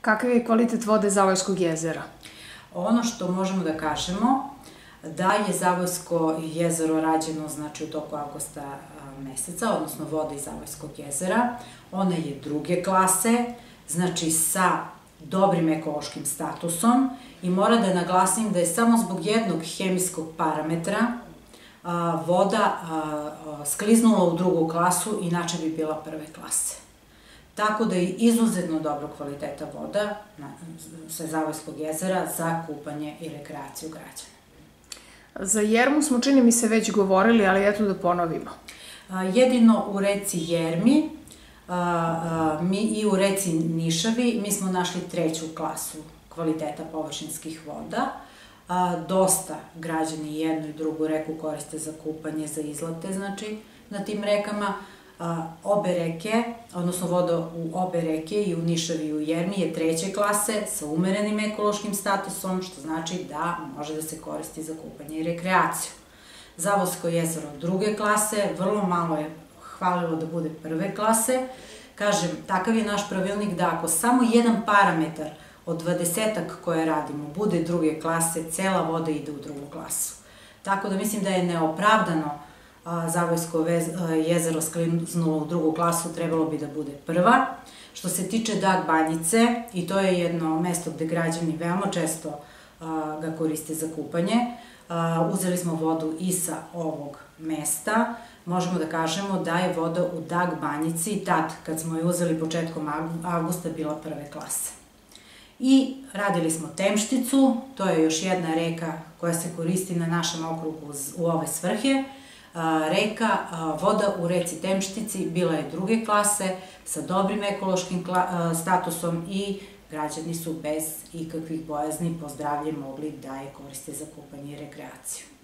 Kakav je kvalitet vode Zavojskog jezera? Ono što možemo da kažemo, da je Zavojsko jezero rađeno u toku avgusta meseca, odnosno voda iz Zavojskog jezera. Ona je druge klase, znači sa dobrim ekološkim statusom i mora da naglasim da je samo zbog jednog hemijskog parametra voda skliznula u drugu klasu, inače bi bila prve klase. Tako da je izuzetno dobro kvaliteta voda sa Zavojskog jezera za kupanje i rekreaciju građana. Za Jermu smo, čini mi se, već govorili, ali eto da ponovimo. Jedino u reci Jermi i u reci Nišavi mi smo našli treću klasu kvaliteta površinskih voda. Dosta građani jednu i drugu reku koriste za kupanje, za izlete, znači, na tim rekama. Obe reke, odnosno voda u obe reke, i u Nišavi i u Jermi, je treće klase sa umerenim ekološkim statusom, što znači da može da se koristi za kupanje i rekreaciju. Zavojsko jezero druge klase, vrlo malo je hvalilo da bude prve klase. Kažem, takav je naš pravilnik da ako samo jedan parametar od 20-ak koje radimo bude druge klase, cela voda ide u drugu klasu. Tako da mislim da je neopravdano Zavojsko jezero skliznulo u drugu klasu, trebalo bi da bude prva. Što se tiče Dag Banjice, i to je jedno mesto gde građani veoma često ga koriste za kupanje, uzeli smo vodu i sa ovog mesta. Možemo da kažemo da je voda u Dag Banjici, tad kad smo je uzeli početkom avgusta, bila prve klase. I radili smo Temšticu, to je još jedna reka koja se koristi na našem okrugu u ove svrhe. Voda u reci Temštici bila je druge klase sa dobrim ekološkim statusom i građani su bez ikakvih bojazni po zdravlje mogli da je koriste za kupanje i rekreaciju.